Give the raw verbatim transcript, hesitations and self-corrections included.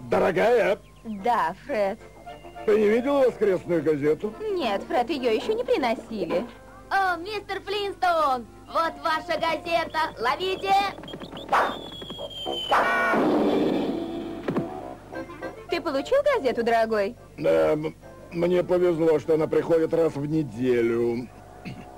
Дорогая? Да, Фред. Ты не видела воскресную газету? Нет, Фред, ее еще не приносили. О, мистер Флинстоун, вот ваша газета. Ловите! Ты получил газету, дорогой? Да, мне повезло, что она приходит раз в неделю.